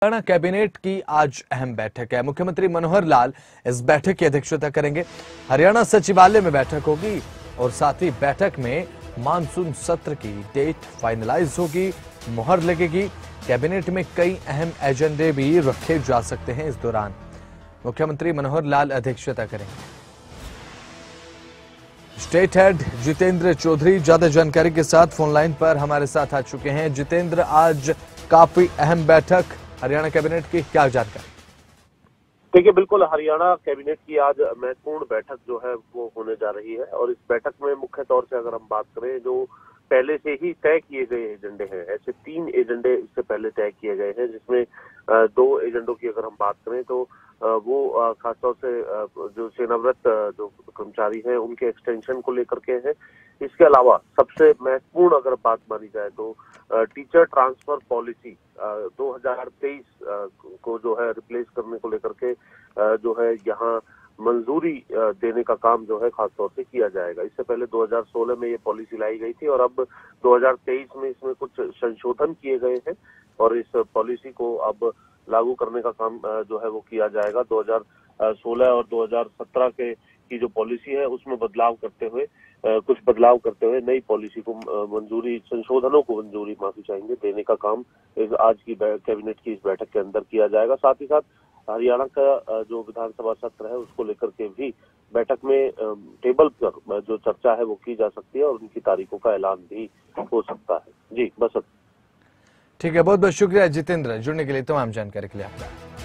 Haryana cabinet की आज अहम बैठक है। मुख्यमंत्री मनोहर लाल इस बैठक की अध्यक्षता करेंगे। हरियाणा सचिवालय में बैठक होगी और साथ ही बैठक में मानसून सत्र की डेट फाइनलाइज होगी, मुहर लगेगी। कैबिनेट में कई अहम एजेंडे भी रखे जा सकते हैं। इस दौरान मुख्यमंत्री मनोहर लाल अध्यक्षता करेंगे। स्टेट हेड जितेंद्र चौधरी ज्यादा जानकारी के साथ फोन लाइन पर हमारे साथ आ चुके हैं। जितेंद्र, आज काफी अहम बैठक हरियाणा कैबिनेट की, क्या जानकारी? देखिए, बिल्कुल हरियाणा कैबिनेट की आज महत्वपूर्ण बैठक जो है वो होने जा रही है और इस बैठक में मुख्य तौर से अगर हम बात करें, जो पहले से ही तय किए गए एजेंडे हैं, ऐसे 3 एजेंडे इससे पहले तय किए गए हैं, जिसमें 2 एजेंडों की अगर हम बात करें तो वो खासतौर से जो सेवानिवृत्त जो कर्मचारी हैं उनके एक्सटेंशन को लेकर के हैं। इसके अलावा सबसे महत्वपूर्ण अगर बात मानी जाए तो टीचर ट्रांसफर पॉलिसी 2023 को जो है रिप्लेस करने को लेकर के जो है यहाँ मंजूरी देने का काम जो है खासतौर से किया जाएगा। इससे पहले 2016 में ये पॉलिसी लाई गई थी और अब 2023 में इसमें कुछ संशोधन किए गए हैं और इस पॉलिसी को अब लागू करने का काम जो है वो किया जाएगा। 2016 और 2017 की जो पॉलिसी है उसमें कुछ बदलाव करते हुए नई पॉलिसी को मंजूरी, संशोधनों को मंजूरी माफी चाहेंगे देने का काम आज की कैबिनेट की इस बैठक के अंदर किया जाएगा। साथ ही साथ हरियाणा का जो विधानसभा सत्र है उसको लेकर के भी बैठक में टेबल पर जो चर्चा है वो की जा सकती है और उनकी तारीखों का ऐलान भी हो सकता है। जी, बस। ठीक है, बहुत बहुत शुक्रिया जितेंद्र, जुड़ने के लिए, तमाम जानकारी के लिए आपका।